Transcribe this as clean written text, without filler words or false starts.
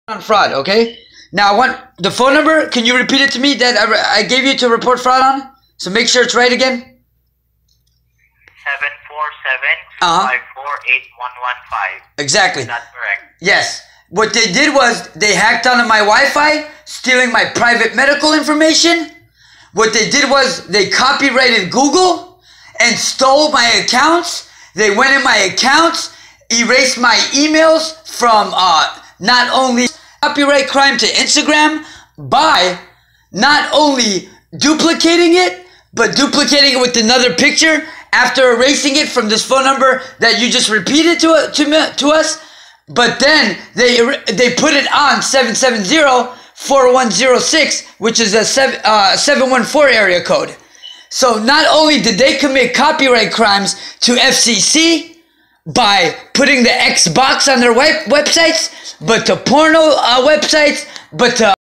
on fraud, okay? Now I want the phone number. Can you repeat it to me that I gave you to report fraud on? So make sure it's right again. 747-254-8115. Exactly. That's correct. Yes. What they did was they hacked onto my Wi-Fi, stealing my private medical information. What they did was they copyrighted Google and stole my accounts. They went in my accounts, erased my emails from not only copyright crime to Instagram by not only duplicating it, but duplicating it with another picture after erasing it from this phone number that you just repeated to us. But then they put it on 770-4106, which is a 714 area code. So not only did they commit copyright crimes to FCC by putting the Xbox on their websites, but to porno websites, but to